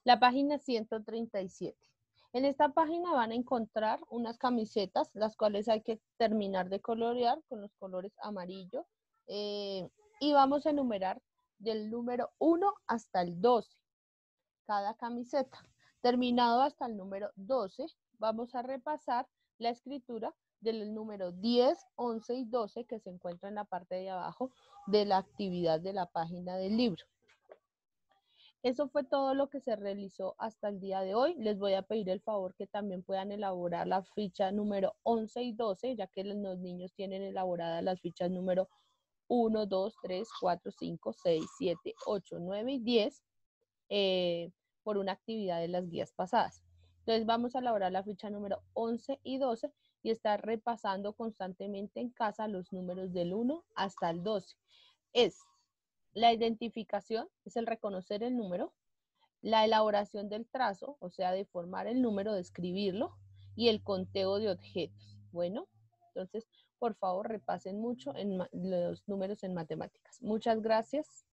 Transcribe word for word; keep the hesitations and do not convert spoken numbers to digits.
La página ciento treinta y siete. En esta página van a encontrar unas camisetas, las cuales hay que terminar de colorear con los colores amarillo. Eh, y vamos a enumerar del número uno hasta el doce, cada camiseta. Terminado hasta el número doce, vamos a repasar la escritura del número diez, once y doce que se encuentra en la parte de abajo de la actividad de la página del libro. Eso fue todo lo que se realizó hasta el día de hoy. Les voy a pedir el favor que también puedan elaborar la ficha número once y doce, ya que los niños tienen elaboradas las fichas número uno, dos, tres, cuatro, cinco, seis, siete, ocho, nueve y diez eh, por una actividad de las guías pasadas. Entonces vamos a elaborar la ficha número once y doce y estar repasando constantemente en casa los números del uno hasta el doce. Es la identificación, es el reconocer el número, la elaboración del trazo, o sea, de formar el número, de escribirlo, y el conteo de objetos. Bueno, entonces, por favor, repasen mucho en los números en matemáticas. Muchas gracias.